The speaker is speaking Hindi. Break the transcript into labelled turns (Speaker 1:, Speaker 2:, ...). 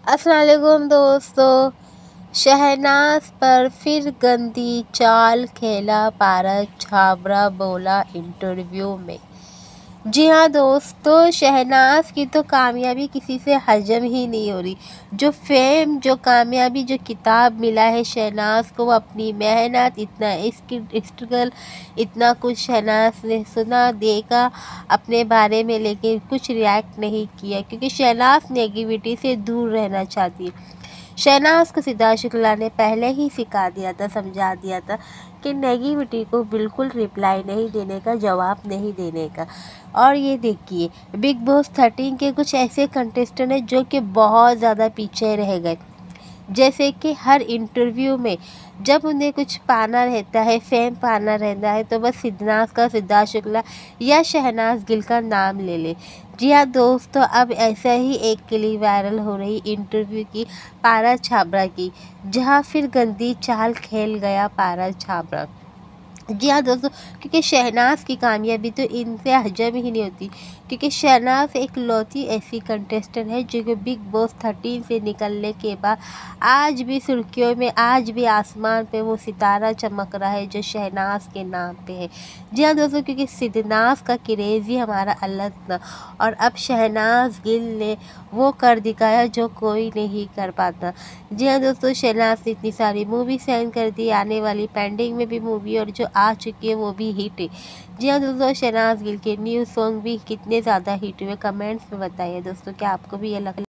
Speaker 1: अस्सलाम वालेकुम दोस्तों। शहनाज पर फिर गंदी चाल खेला पारस छाबड़ा, बोला इंटरव्यू में। जी हाँ दोस्तों, शहनाज की तो कामयाबी किसी से हजम ही नहीं हो रही। जो फेम, जो कामयाबी, जो किताब मिला है शहनाज को, वो अपनी मेहनत, इतना स्ट्रगल, इतना कुछ शहनाज ने सुना, देखा अपने बारे में, लेकिन कुछ रिएक्ट नहीं किया क्योंकि शहनाज नेगेटिविटी से दूर रहना चाहती है। शहनाज को सिद्धार्थ शुक्ला ने पहले ही सिखा दिया था, समझा दिया था कि नेगेटिविटी को बिल्कुल रिप्लाई नहीं देने का, जवाब नहीं देने का। और ये देखिए, बिग बॉस 13 के कुछ ऐसे कंटेस्टेंट हैं जो कि बहुत ज़्यादा पीछे रह गए। जैसे कि हर इंटरव्यू में जब उन्हें कुछ पाना रहता है, फेम पाना रहता है, तो बस सिद्धार्थ शुक्ला या शहनाज गिल का नाम ले ले। जी हाँ दोस्तों, अब ऐसा ही एक क्लिप वायरल हो रही इंटरव्यू की पारस छाबड़ा की, जहाँ फिर गंदी चाल खेल गया पारस छाबड़ा। जी हाँ दोस्तों, क्योंकि शहनाज की कामयाबी तो इनसे हजम ही नहीं होती, क्योंकि शहनाज एक लौती ऐसी कंटेस्टेंट है जो कि बिग बॉस 13 से निकलने के बाद आज भी सुर्खियों में, आज भी आसमान पे वो सितारा चमक रहा है जो शहनाज के नाम पे है। जी हाँ दोस्तों, क्योंकि सिद्धनाज का क्रेज़ ही हमारा अलग था, और अब शहनाज गिल ने वो कर दिखाया जो कोई नहीं कर पाता। जी हाँ दोस्तों, शहनाज ने इतनी सारी मूवी साइन कर दी, आने वाली पेंडिंग में भी मूवी और जो आ चुकी है वो भी हिट है। जी हाँ दोस्तों, शहनाज गिल के न्यू सॉन्ग भी कितने ज़्यादा हिट हुए, कमेंट्स में बताइए दोस्तों, क्या आपको भी ये लग